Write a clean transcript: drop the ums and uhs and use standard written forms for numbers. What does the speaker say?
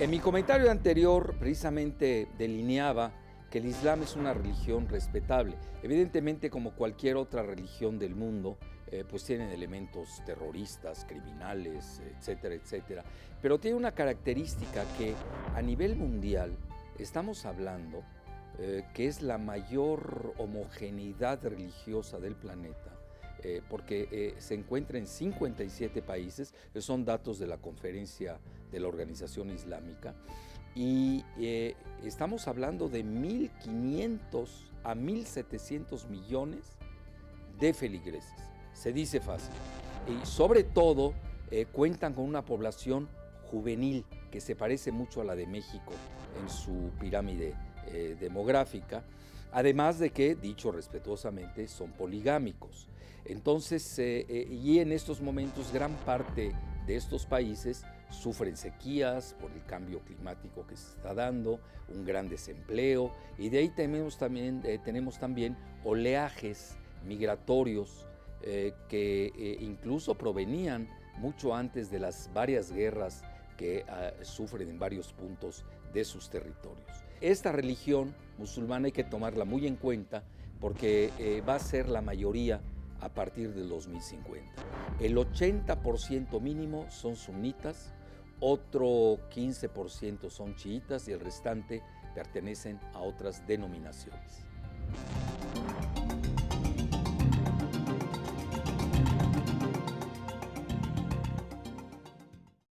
En mi comentario anterior precisamente delineaba que el Islam es una religión respetable. Evidentemente, como cualquier otra religión del mundo, pues tienen elementos terroristas, criminales, etcétera, etcétera. Pero tiene una característica que a nivel mundial estamos hablando que es la mayor homogeneidad religiosa del planeta. Porque se encuentra en 57 países, son datos de la conferencia de la Organización Islámica, y estamos hablando de 1.500 a 1.700 millones de feligreses. Se dice fácil. Y sobre todo cuentan con una población juvenil que se parece mucho a la de México en su pirámide demográfica, además de que, dicho respetuosamente, son poligámicos. Entonces, y en estos momentos gran parte de estos países sufren sequías por el cambio climático que se está dando, un gran desempleo, y de ahí tenemos también oleajes migratorios que incluso provenían mucho antes de las varias guerras que sufren en varios puntos de sus territorios. Esta religión musulmana hay que tomarla muy en cuenta porque va a ser la mayoría a partir del 2050. El 80% mínimo son sunitas, otro 15% son chiitas y el restante pertenecen a otras denominaciones.